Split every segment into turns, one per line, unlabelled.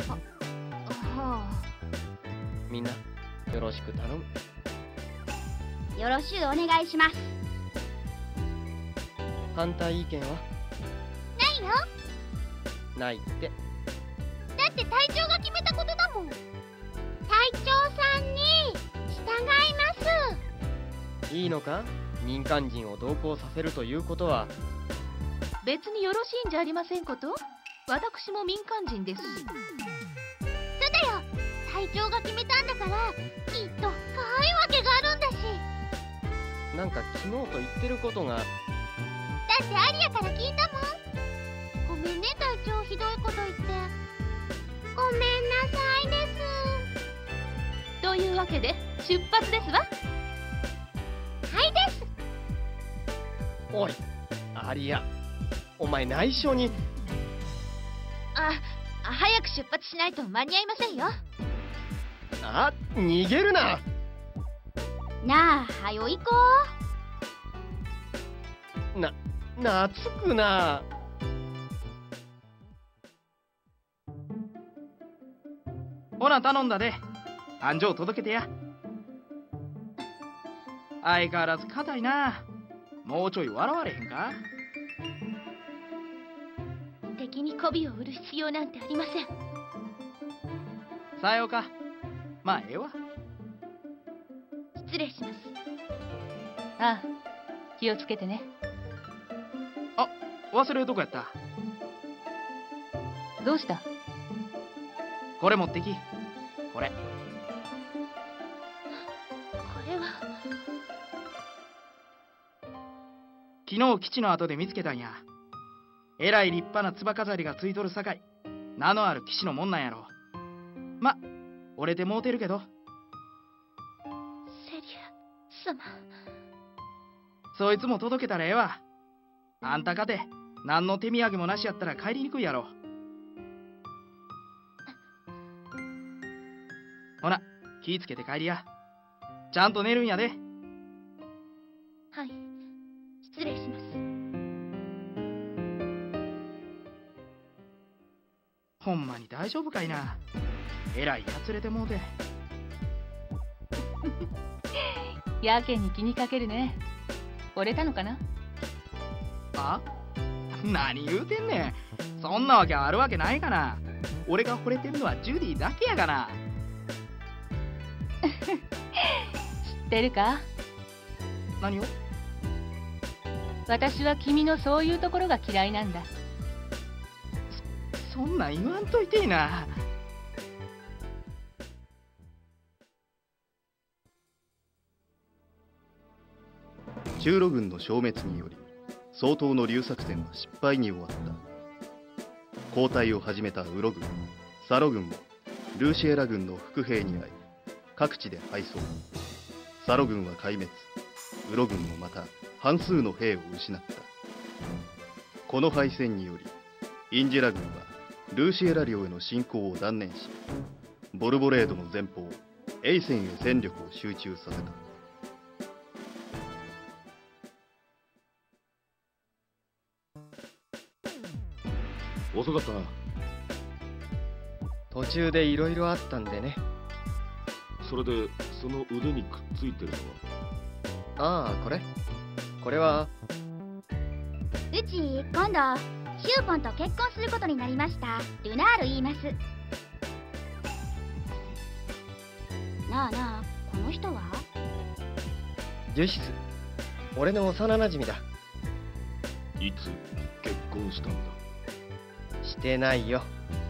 は
みんなよろしく頼む。
あ、よろしゅうお願いします。
反対意見は
ないよ。
ないって。
だって隊長が決めたことだもん。隊長さんに従います。
いいのか、民間人を同行させるということは。
別によろしいんじゃありませんこと。私も民間人ですし。
そうだよ、隊長が決めたんだから、きっと深いわけがあるんだし。
なんか昨日と言ってることが。
だってアリアから聞いたもん。ごめんね隊長、ひどいこと言って。ごめんなさいです。
というわけで出発ですわ。
はいです。
おいアリア、お前内緒に。
早く出発しないと間に合いませんよ。
あ、逃げるな。
なあ、はよ行こ
懐くな。
ほな頼んだで。安城届けてや。相変わらず硬いな。もうちょい笑われへんか。
敵に媚びを売る必要なんてありません。
さようか。まあええわ。
失礼します。ああ、気をつけてね。
あ、忘れるとこやった。
どうした？
これ持ってき。これ。
これは。
昨日基地の後で見つけたんや。えらい立派なつば飾りがついとるさかい、名のある騎士のもんなんやろ。ま、折れてもうてるけど。
セリア様。
そいつも届けたらええわ。あんたかて何の手土産もなしやったら帰りにくいやろ。ほな、気ぃつけて帰りや。ちゃんと寝るんやで。
はい、失礼します。
ほんまに大丈夫かいな。えらいやつれてもうて。
やけに気にかけるね。折れたのかな。
あ？何言うてんねん。そんなわけあるわけないかな。俺が惚れてるのはジュディだけやがな。
知ってるか？
何を？
私は君のそういうところが嫌いなんだ。
そんなん言わんといていな。
中ロ軍の消滅により総統の竜作戦は失敗に終わった。交代を始めたウロ軍、サロ軍もルーシエラ軍の伏兵に遭い各地で敗走。サロ軍は壊滅、ウロ軍もまた半数の兵を失った。この敗戦によりインジェラ軍はルーシエラ領への侵攻を断念し、ボルボレードの前方エイセンへ戦力を集中させた。
遅かったな。
途中でいろいろあったんでね。
それでその腕にくっついてるのは？
ああ、これは。
うち今度シューポンと結婚することになりました。ルナール言います。なあなあ、この人は？
ジュシス、俺の幼なじみだ。
いつ結婚したんだ？
してないよ。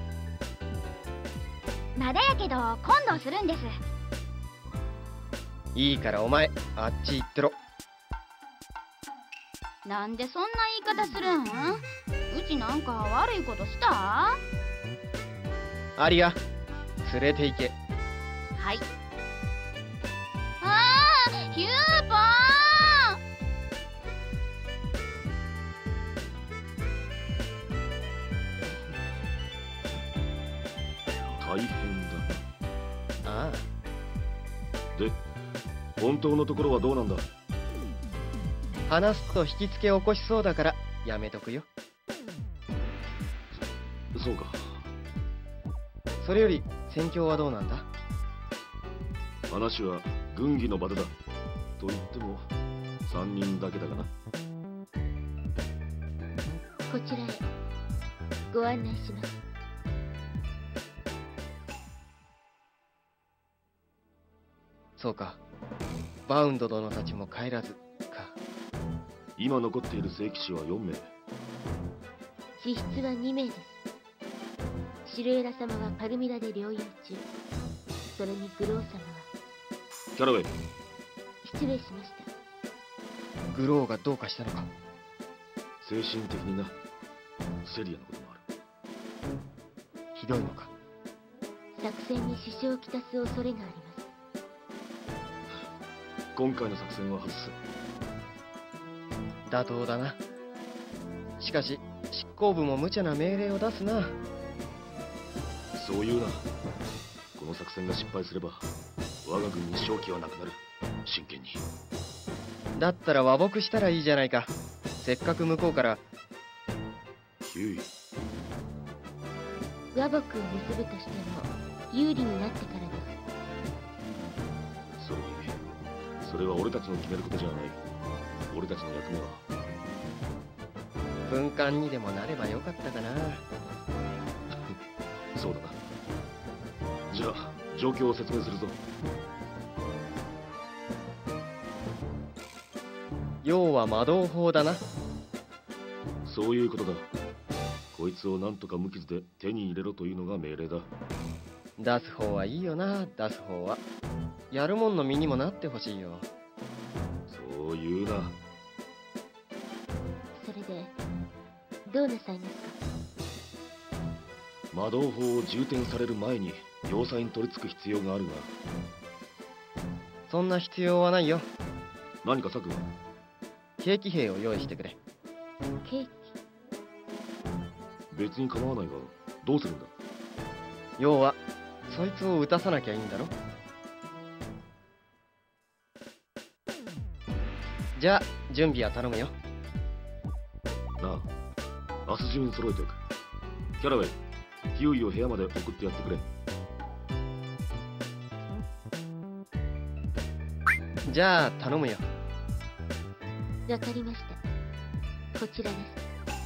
まだやけど今度するんです。
いいからお前あっち行ってろ。
なんでそんな言い方するん？うちなんか悪いことした？
アリア、連れて行け。
はい。ああ、ヒューポン！
大変だな。
ああ。
で、本当のところはどうなんだ？
話すと引きつけ起こしそうだからやめとくよ。
そうか。
それより戦況はどうなんだ？
話は軍議の場でだ。と言っても3人だけだがな。
こちらへご案内します。
そうか。バウンド殿たちも帰らずか。
今残っている聖騎士は4名。
支出は2名です。シルエラ様はパルミラで療養中。それにグロー様は。
キャラウェイ。
失礼しました。
グローがどうかしたのか？
精神的にな。セリアのこともある。
ひどいのか？
作戦に支障をきたす恐れがあります。
今回の作戦は外す。
妥当だな。しかし執行部も無茶な命令を出すな。
そう言うな。この作戦が失敗すれば我が軍に勝機はなくなる。真剣に。
だったら和睦したらいいじゃないか。せっかく向こうから。
ヒューイ。
和睦を結ぶとしても有利になってからです。
それにそれは俺たちの決めることじゃない。俺たちの役目は
軍艦にでもなればよかったかな。
そうだな。じゃあ状況を説明するぞ。
要は魔導砲だな。
そういうことだ。こいつをなんとか無傷で手に入れろというのが命令だ。
出す方はいいよな。出す方はやるもんの身にもなってほしいよ。
そう言うな。
それでどうなさいますか？
魔導砲を充填される前に要塞に取り付く必要があるが。
そんな必要はないよ。
何か策は？
軽騎兵を用意してくれ。
ケーキ。
別に構わないがどうするんだ？
要はそいつを撃たさなきゃいいんだろ。じゃあ準備は頼むよ。
なあ、明日中に揃えておく。キャラウェイ、ヒューイを部屋まで送ってやってくれ。
じゃあ頼むよ。
わかりました。こちらです。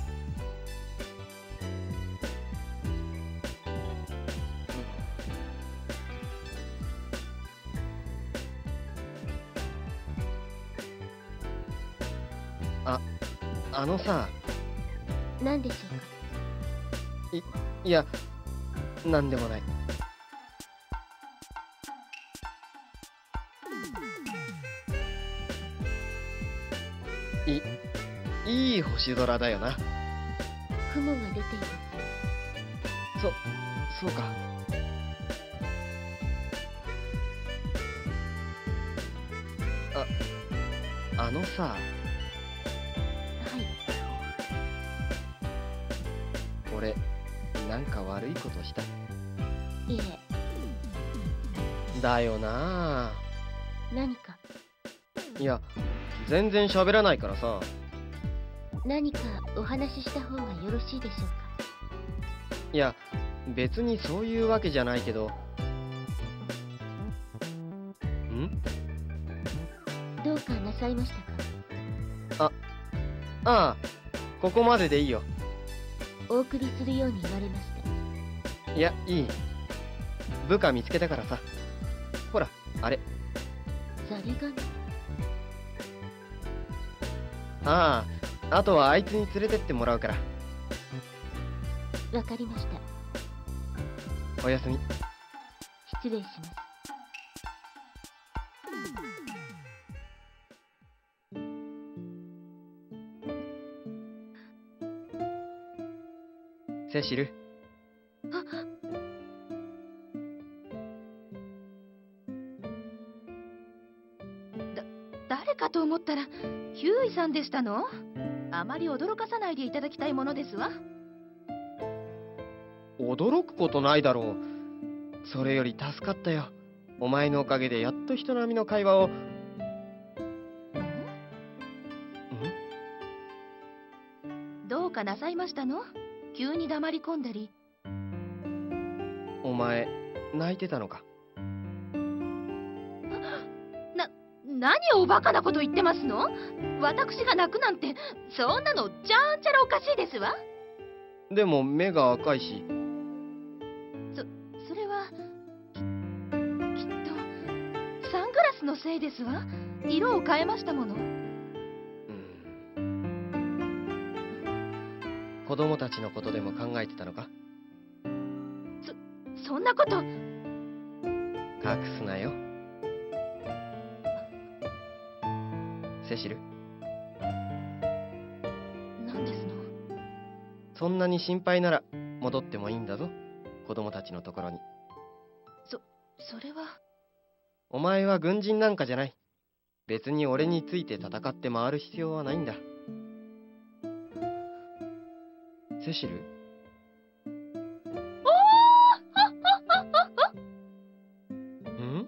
あのさ。
何でしょうか？
いや、なんでもない。いい星空だよな。
雲が出ています。
そうか。あのさ。
はい。
俺なんか悪いことした？
いえ。
だよな。
何か？
いや、全然喋らないからさ。
何かお話しした方がよろしいでしょうか？
いや、別にそういうわけじゃないけど。ん？
どうかなさいましたか？
ああ、ここまででいいよ。
お送りするように言われました。
いや、いい。部下見つけたからさ。ほら、あれ。
ザリガニ？
あとはあいつに連れてってもらうから。
わかりました。
おやすみ。
失礼します。
セシル。
誰かと思ったらヒューイさんでしたの？あまり驚かさないでいただきたいものですわ。
驚くことないだろう。それより助かったよ。お前のおかげでやっと人並みの会話を。
どうかなさいましたの？急に黙り込んだり。
お前泣いてたのか。
何をバカなこと言ってますの？私が泣くなんて、そんなのちゃんちゃらおかしいですわ。
でも目が赤いし。
それはきっとサングラスのせいですわ。色を変えましたもの。
子供たちのことでも考えてたのか。
そんなこと。
隠すなよ、セシル。
何ですの？
そんなに心配なら戻ってもいいんだぞ、子供たちのところに。
それは。
お前は軍人なんかじゃない。別に俺について戦って回る必要はないんだ。セシル？ん？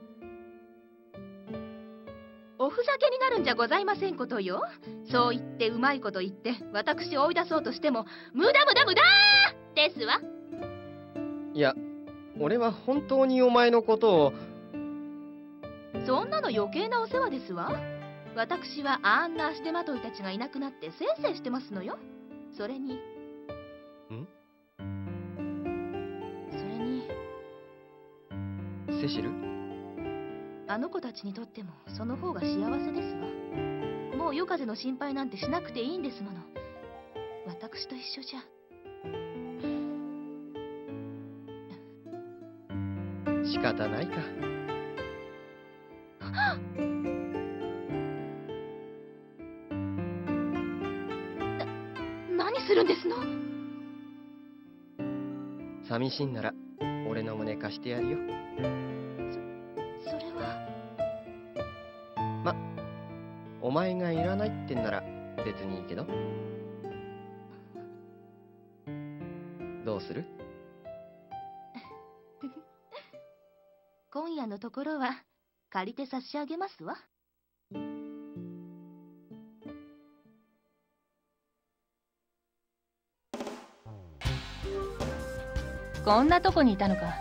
おふざけになるんじゃございませんことよ。そう言ってうまいこと言って私を追い出そうとしても無駄ですわ。
いや、俺は本当にお前のことを。
そんなの余計なお世話ですわ。私はあんな足手まといたちがいなくなってせいせいしてますのよ。それに
セシル？
あの子たちにとってもその方が幸せですわ。もう夜風の心配なんてしなくていいんですもの。私と一緒じゃ。
仕方ないか。
何するんですの？
寂しいんなら俺の胸貸してやるよ。
それは。
ま、お前がいらないってんなら別にいいけど。どうする？
今夜のところは借りて差し上げますわ。
こんなとこにいたのか。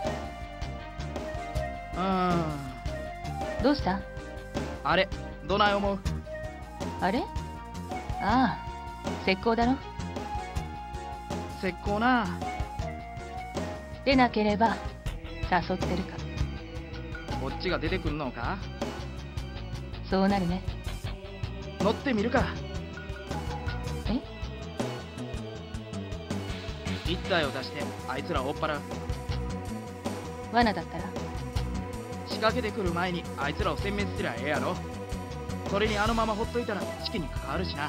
どうした？
あれ、どない思う？
あれ？ああ、石膏だろ。
石膏な。
でなければ誘ってるか。
こっちが出てくんのか？
そうなるね。
乗ってみるか。
え？
一体を出してあいつらを追っ払う。
罠だったら？
仕掛けてくる前にあいつらを殲滅すりゃええやろ。それにあのままほっといたら士気に関わるしな。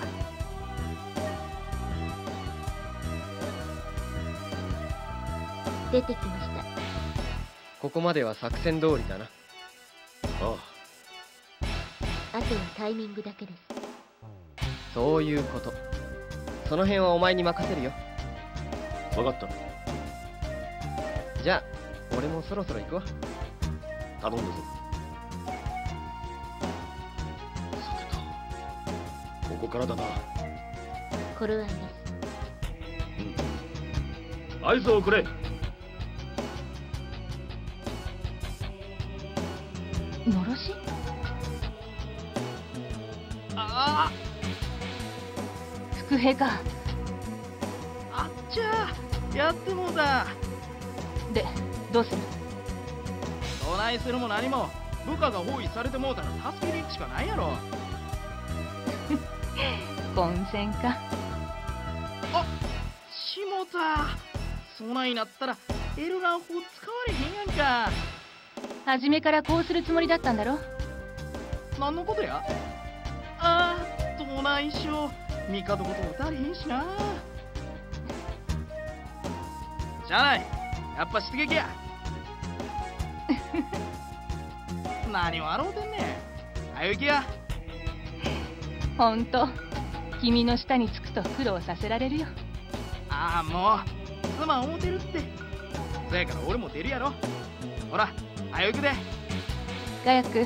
出てきました。
ここまでは作戦通りだな。
あ
あとはタイミングだけです。
そういうこと。その辺はお前に任せるよ。
あ、分かった。
じゃあ俺もそろそろ行くわ。
頼んだぞ。さてと、ここからだな。
頃合いです。
合図をくれ。
のろし？
ああ、
伏兵か。
あっちゃー、やってもうた。
で、どうする？
どないするも何も部下が包囲されてもうたら助けに行くしかないやろ。
混戦か。
あ、しもた。そないなったらエルガン砲使われへんやんか。
初めからこうするつもりだったんだろ。
何のことや？ああ、どないしよう。味方ことも足りへんしな。じゃあない、やっぱ出撃や。何を笑うてんねん。あゆきや。
ほんと、君の下につくと苦労させられるよ。
ああ、もう妻思てるって。そやから俺も出るやろ。ほら、あゆくで。
ガヤック。
ん？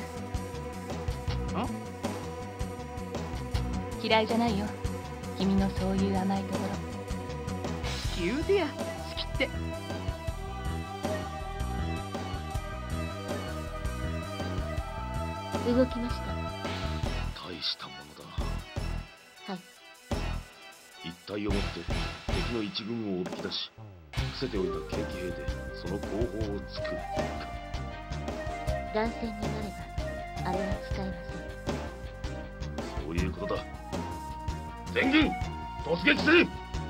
嫌いじゃないよ、君のそういう甘いところ。
好き言うてや、好きって。
動きました。
大したものだ。
はい。
一体をもって敵の一軍をおびき出し、伏せておいた軽騎兵でその後方を突くか。
乱戦になればあれは使えません。
そういうことだ。全軍突撃する。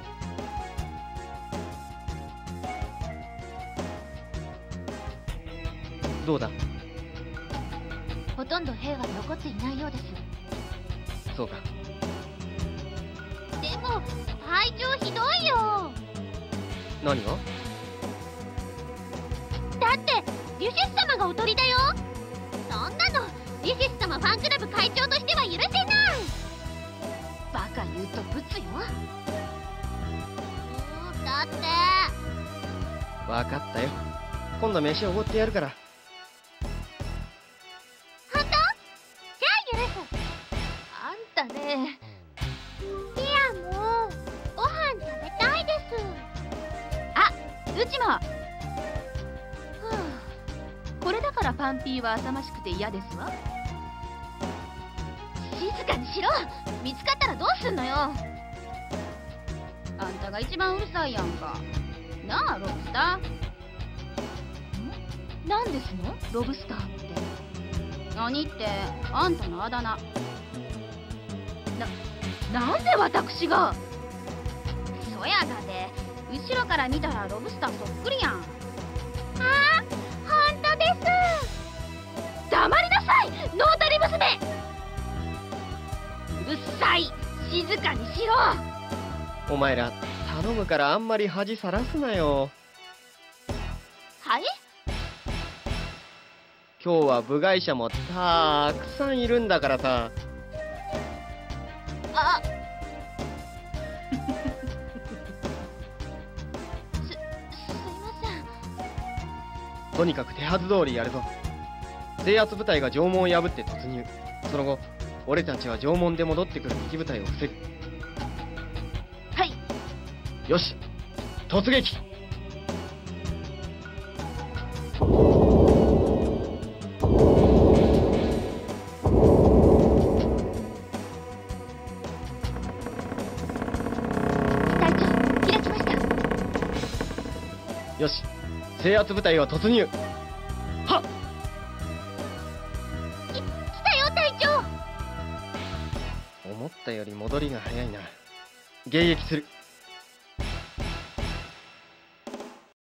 どうだ？
ほとんど兵は残っていないようです。
そうか。
でも隊長ひどいよ。
何が？
だってリュシス様がおとりだよ。そんなのリュシス様ファンクラブ会長としては許せない。
バカ言うとブツよ。
だって
分かったよ。今度飯おごってやるから。
本当？じゃあ許す。
あんたね。
いやもうご飯食べたいです。
あ、うちも。これだからパンピーは浅ましくて嫌ですわ。静かにしろ。見つかったらどうすんのよ。あんたが一番うるさいやんか。なあロブスター。なんですのロブスターって。何ってあんたのあだ名。なんで私が。そやがで後ろから見たらロブスターそっくりやん。
ああ、本当です。
黙りなさいノータリ娘。うるさい。静かにしろ。
お前ら頼むからあんまり恥さらすなよ。
はい。
今日は部外者もたくさんいるんだからさ。
あすいません。
とにかく手はず通りやるぞ。制圧部隊が城門を破って突入。その後俺たちは城門で戻ってくる敵部隊を防ぐ。
はい。
よし、突撃。
隊長開きました。
よし、制圧部隊は突入。はっ。
来たよ隊長。
思ったより戻りが早いな。迎撃する。